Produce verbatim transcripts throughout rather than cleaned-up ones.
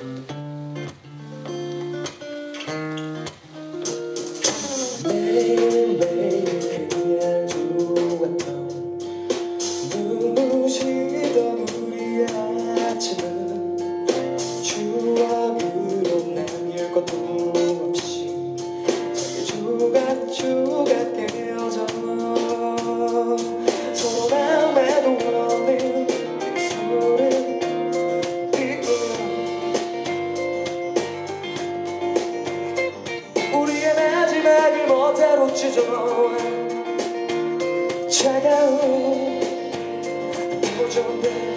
매일매일 그냥 좋았던 눈부시던 우리의 아침은 추억으로 남길 것도 없이 자기 조각조각 깨어져 서로 마음에도 없는 빅소리를 우리의 마지막을 멋대로 찢어놓은 차가운 보존대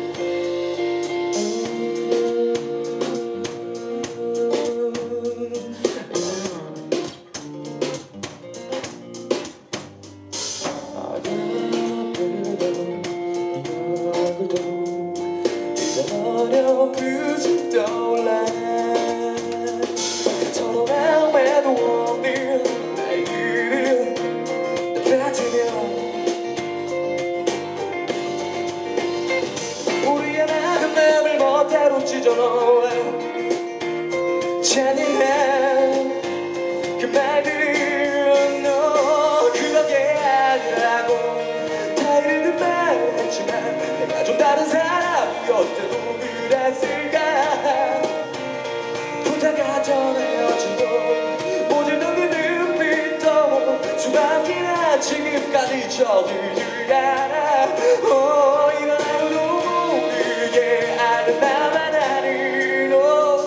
잊어버려 그저 떠올라 서로 마음에도 없는 날들을 같으며 우리의 작은 마음을 멋대로 찢어놓아 잔인한 그 말들은 너 그렇게 아니라고 다 잃은 말 했지만 내가 좀 다른 사람이었대도 그랬을까 부탁하던 헤어짐도 모든 너의 눈빛도 수박이나 지금까지 저들들 알아 어, 이런 아무도 모르게 아는 나만 아는 너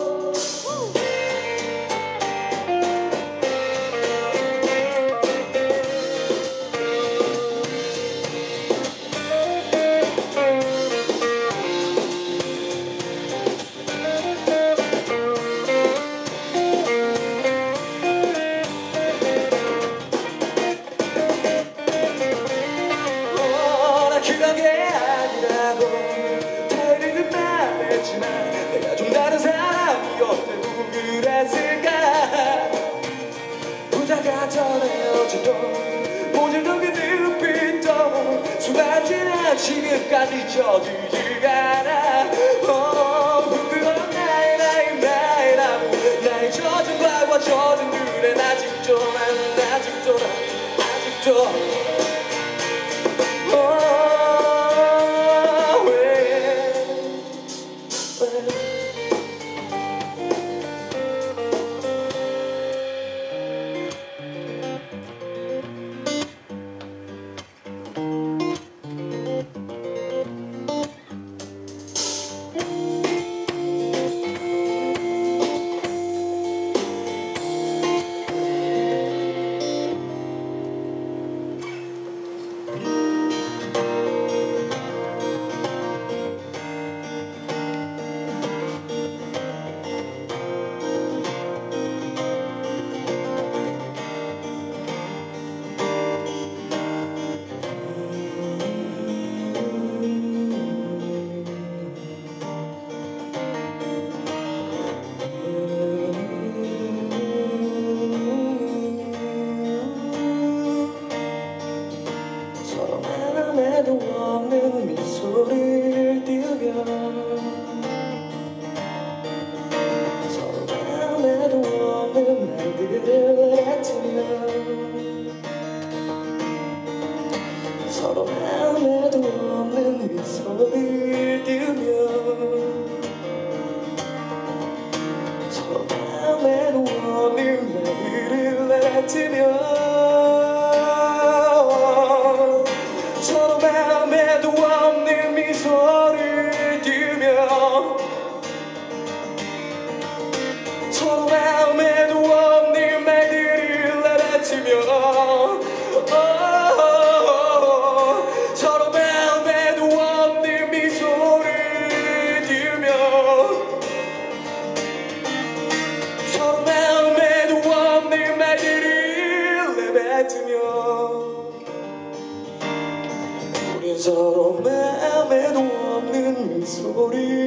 그런 게 아니라고 다른 말 했지만 내가 좀 다른 사람이었대도 그랬을까 부탁하던 헤어짐도 모든 너의 눈빛도 수많지나 지금까지 저들질 않아 어, 부끄러운 나의 나의 나의 나무 나의 젖은 과거와 젖은 눈엔 아직도 난 아직도 난 아직도 마음에도 없는 미소를 띄우며 서로 마음에도 없는 말들을 같으며 서로 마음에도 없는 미소를 띄우며 서로 마음에도 없는 말들을 같으며 서로 마음에도 없는 미소를 띄우며 서로 마음에도 없는 말들을 알아채며 서로 마음에도 없는 미소를 띄우며 서로 마음에도 없는 말들을 내뱉으며 서로 마음에도 없는 미소를